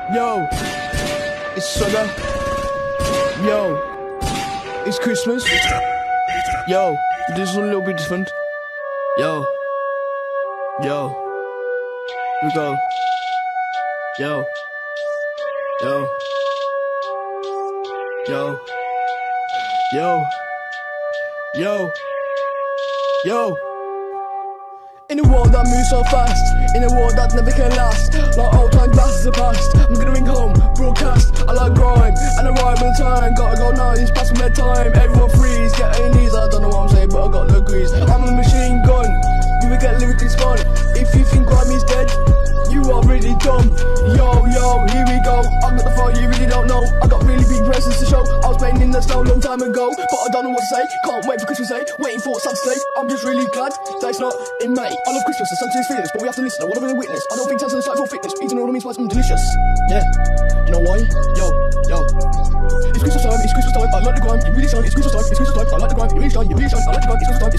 Yo, it's summer. Yo, it's Christmas. Yo, this is a little bit different. Yo, here we go. Yo, yo, yo, yo, yo, yo. In a world that moves so fast, in a world that never can last, like old time glasses are past. I'm gonna ring home, broadcast. I like grime, and I rhyme on time. Gotta go now, it's past my bedtime. Everyone freeze, get on your knees. I don't know what I'm saying, but I got no grease. I'm a machine gun, you will get lyrically spun. If you think grime is dead, you are really dumb. Yo, here we go. I got the phone, you really don't know. I got really big presents to show. I was playing in the snow a long time ago, but I don't know what to say. Can't wait for Christmas Day, waiting for Saturday. I'm just really glad that it's not in May. I love Christmas and Santa's feelings, but we have to listen to what I'm gonna witness. I don't think Santa's like for fitness, eating all the means by something delicious. Yeah, you know why? Yo, it's Christmas time, I like the grime, you really shine. It's Christmas time, I like the grime, you really shine, I like the grime, it's Christmas time.